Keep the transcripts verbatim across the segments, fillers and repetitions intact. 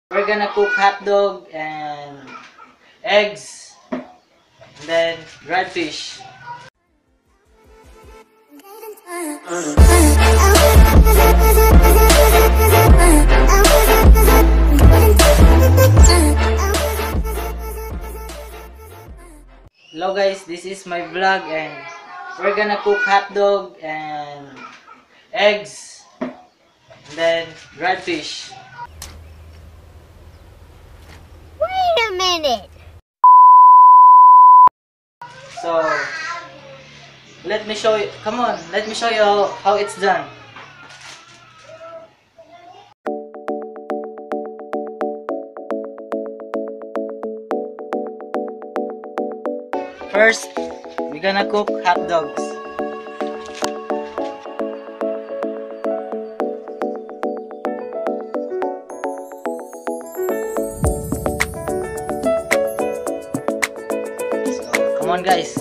We're gonna cook hot dog and eggs, and then dried fish. Hello guys, this is my vlog and we're gonna cook hot dog and eggs, and then dried fish. Wait a minute. So let me show you. Come on, let me show you how, how it's done. First, we're gonna cook hot dogs. So, come on guys.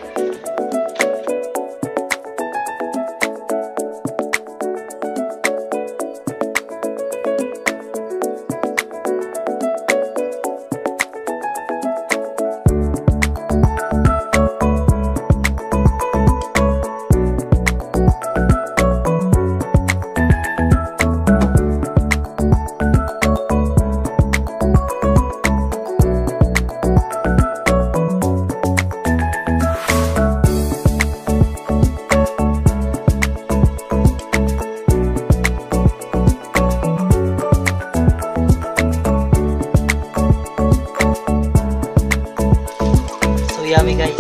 Yummy guys.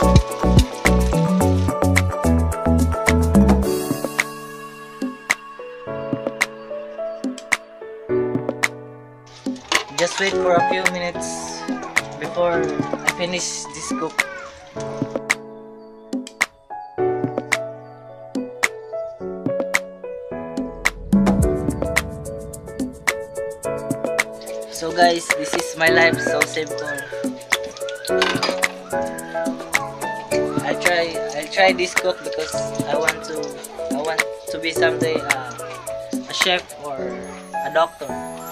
Just wait for a few minutes before I finish this cook. So guys, this is my life, so simple. I try I try this cook because I want to I want to be someday uh, a chef or a doctor.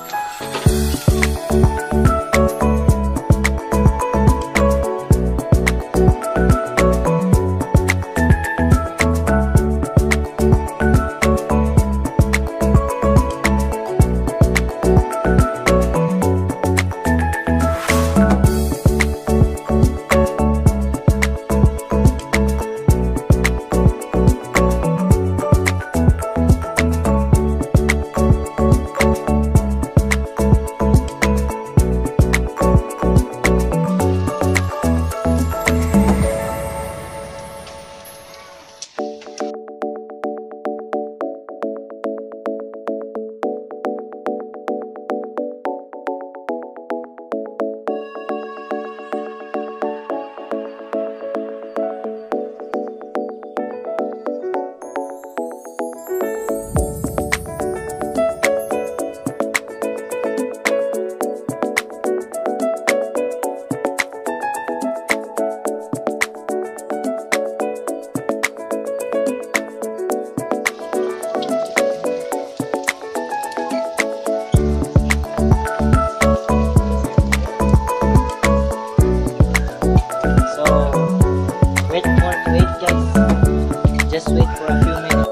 Just wait for a few minutes.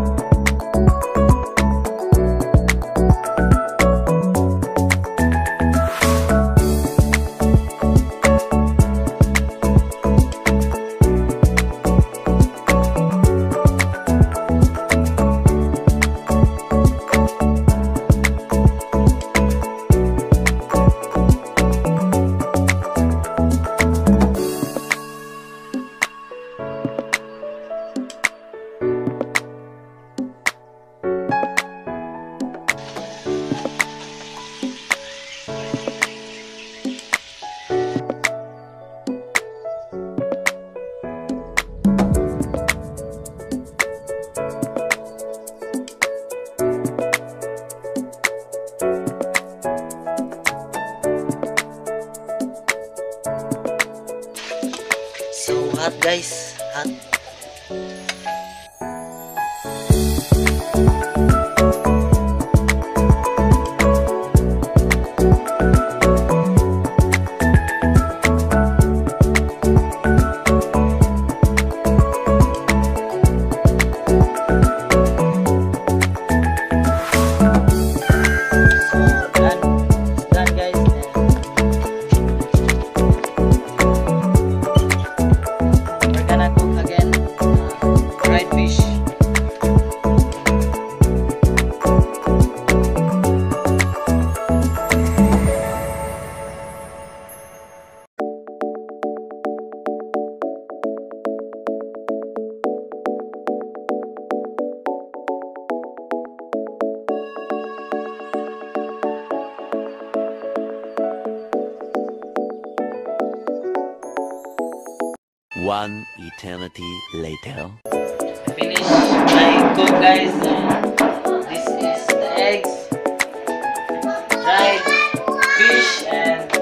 So hot guys, hot. One eternity later. Finish my cook, guys. And this is the eggs, dried fish, and